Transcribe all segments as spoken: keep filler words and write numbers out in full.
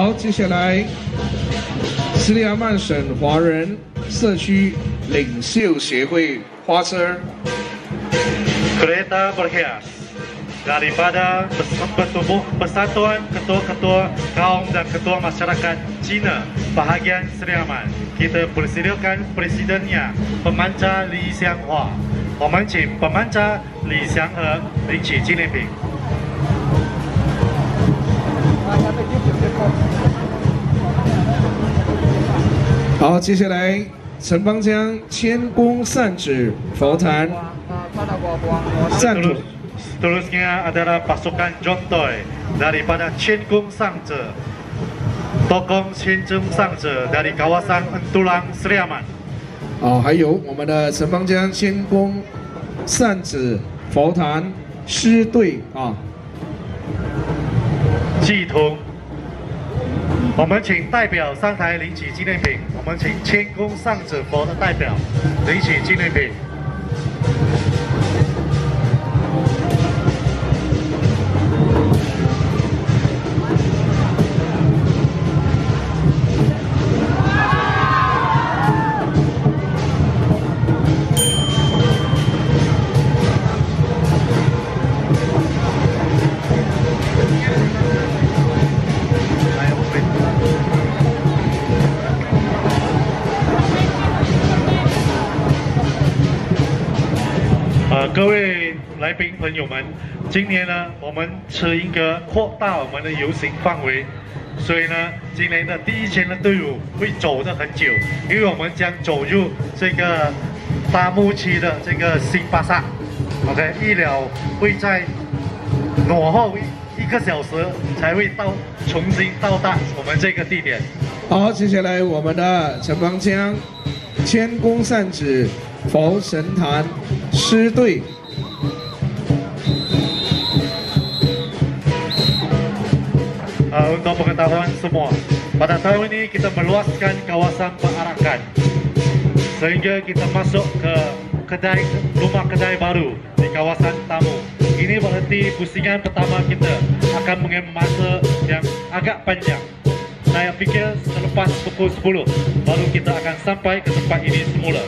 好，接下来斯里兰曼省华人社区领袖协会花车。 Kereta berhias daripada bertubuh Persatuan Ketua-Ketua Kaum dan Ketua Masyarakat Cina bahagian Seri Aman. Kita persediakan presidennya Pemancar Li Xianghua. 我们请Pemancar Li Xianghe领取纪念品。 好，接下来陈邦江谦恭善指佛坛。 Seterusnya adalah pasukan Jontoy daripada Chen Kung Sangze, Tokong Chen Kung Sangze dari kawasan Entulang Seri Aman. 哦，还有我们的陈邦江谦恭善指佛坛师队啊。 系统，我们请代表上台领取纪念品。我们请谦恭上子佛的代表领取纪念品。 呃，各位来宾朋友们，今年呢，我们是应该扩大我们的游行范围，所以呢，今年的第一天的队伍会走得很久，因为我们将走入这个大木区的这个新巴萨 ，OK， 预料会在挪后一个小时才会到重新到达我们这个地点。 好，接下来我们的陈邦江谦恭善指佛神坛师队。 Uh, untuk pengetahuan semua, pada tahun ini kita meluaskan kawasan perarakan sehingga kita masuk ke kedai rumah kedai baru di kawasan tamu. Ini berarti pusingan pertama kita akan mengambil masa yang agak panjang. Saya fikir selepas pukul sepuluh baru kita akan sampai ke tempat ini semula.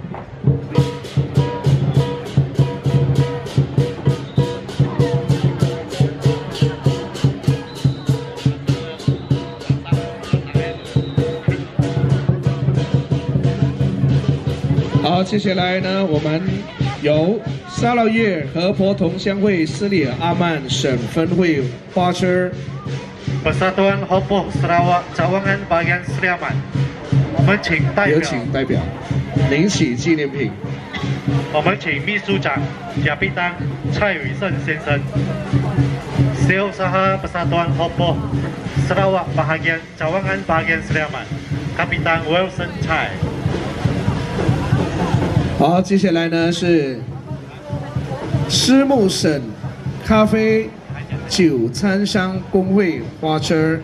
Uh, 好，接下来呢，我们由沙捞越和婆同乡会斯里阿曼省分会花车。 Persatuan Hopoh Sarawak Cawangan bagian Seri Aman， 我们请代表， 有请代表领取纪念品。 我们请秘书长甲必当蔡宇胜先生，Seusaha Persatuan Hopoh Sarawak bahagian Cawangan bagian Seri Aman， Kapitan Wilson Chai。 好，接下来呢是狮木省咖啡 酒餐商工会花车。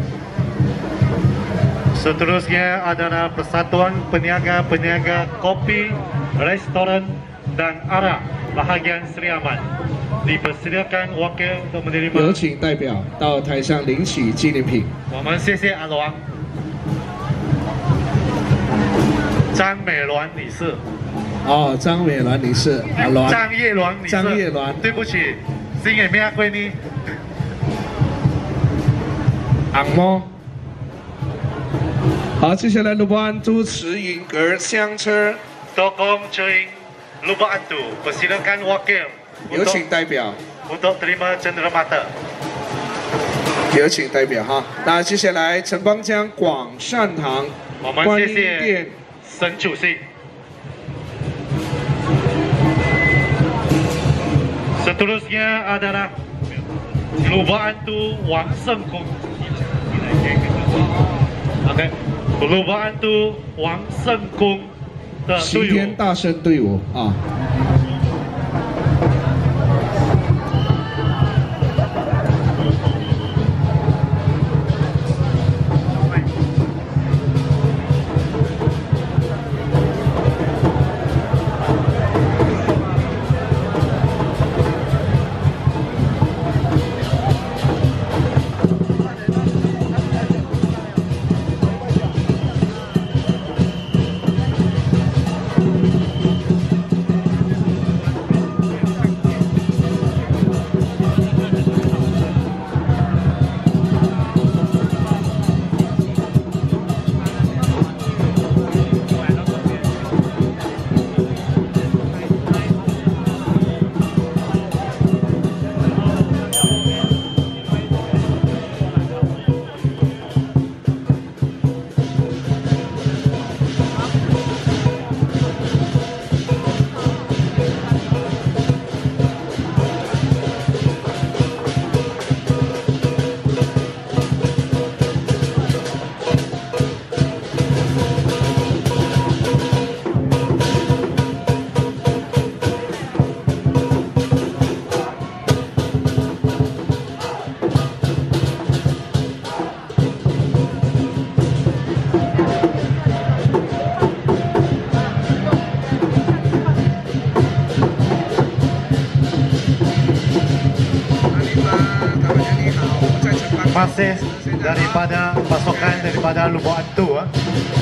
Seterusnya adalah Persatuan Peniaga-Peniaga Kopi, Restoran dan Arak bahagian Seri Aman. Dipersediakan wakil untuk menerima. 有请代表到台上领取纪念品。 我们谢谢阿鸾，张美鸾女士。 哦，张美鸾女士，阿鸾。 张叶鸾女士。 张叶鸾， 对不起，新也没阿闺女。 昂么？好，接下来鲁班都慈云阁香车， Tokong Chering Lubak Antu persilakan wakil 有请代表 untuk terima cenderamata。 有请代表哈。那接下来城邦江广善堂我们观音谢谢殿沈主席。Seterusnya adalah Lubak Antu Wang Seng Kung。 OK， Lubak Antu Wang Seng Kung 的齐队伍。 天大圣队伍啊。 masih daripada pasukan daripada Lubuk Antu. Ah.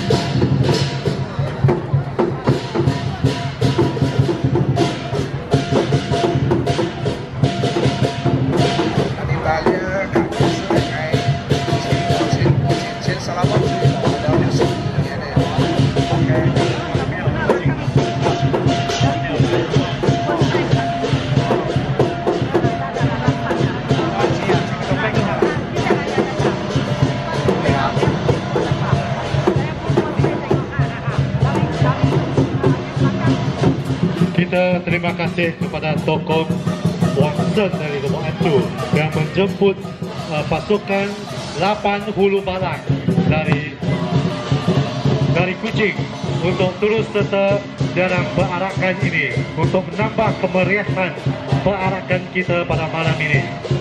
Kita terima kasih kepada tokoh Wang Sen dari Lubuk Antu yang menjemput uh, pasukan delapan Hulu Balang dari dari Kuching untuk turut serta dalam perarakan ini untuk menambah kemeriahan perarakan kita pada malam ini.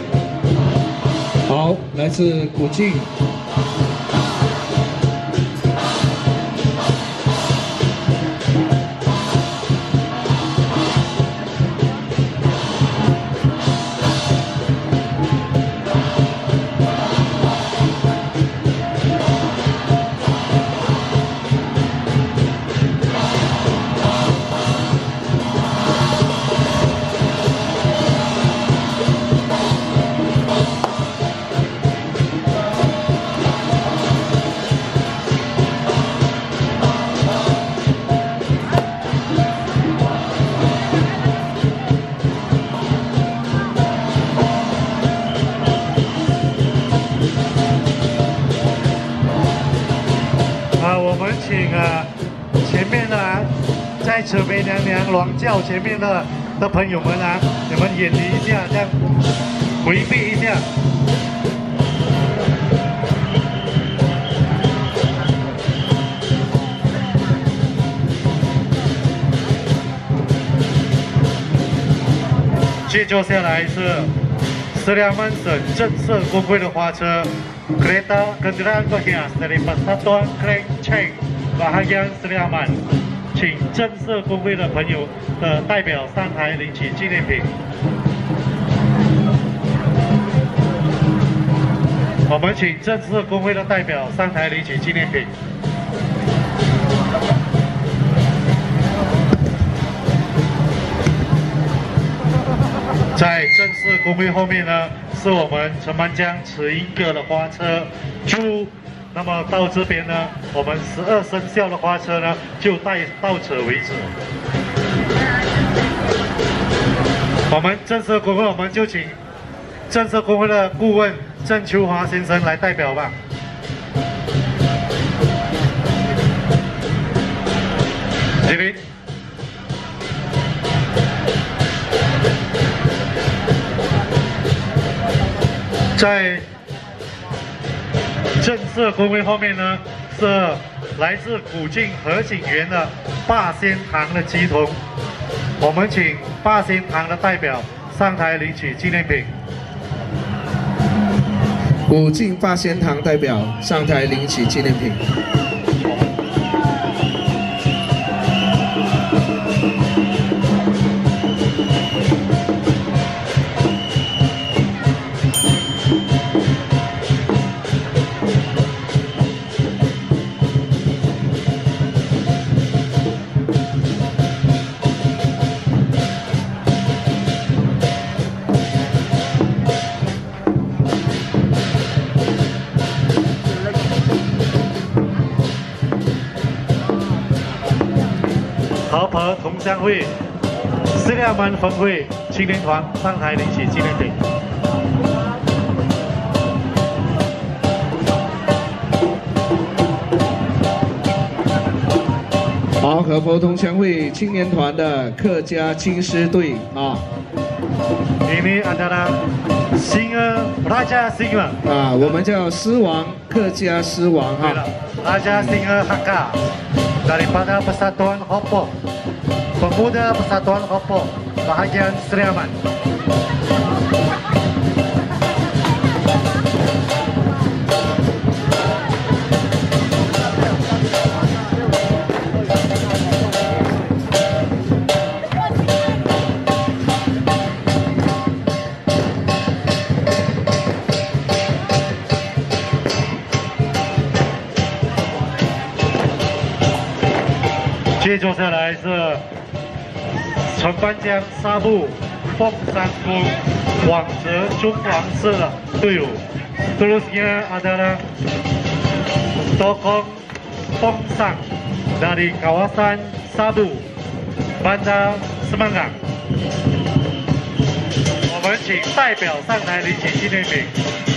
好，来自古晋。 我们请啊前面的啊，在扯眉娘娘銮轿前面的的朋友们啊，你们远离一下，这样回避一下。接着下来是斯里兰卡省正式工会的花车。 Kereta kendaraan berhias dari Persatuan Kelengceng Bahagian Seri Aman， 请正式工会的朋友的代表上台领取纪念品。我们请正式工会的代表上台领取纪念品。在正式工会后面呢？ 是我们陈满江慈英阁的花车猪，那么到这边呢，我们十二生肖的花车呢就带到此为止。我们正式工会，我们就请正式工会的顾问郑秋华先生来代表吧。这边。 在正式工会后面呢，是来自古晋河景园的霸仙堂的鸡童，我们请霸仙堂的代表上台领取纪念品。 古晋霸仙堂代表上台领取纪念品。 和婆同乡会斯里兰卡分会青年团上台领取纪念品。 好，和婆同乡会青年团的客家青狮队啊。 Ini adalah Singa Raja Singa 啊，我们叫狮王，客家狮王哈。 Raja Singa Hakka daripada Persatuan Hopo, Pemuda Persatuan Hopo Bahagian Seri Aman. 坐下来是陈班江沙部凤山宫广泽中皇社的队伍。Terusnya adalah Tokong Pongsang dari kawasan Sabu, Bandar Semangang。我们请代表上台领取纪念品。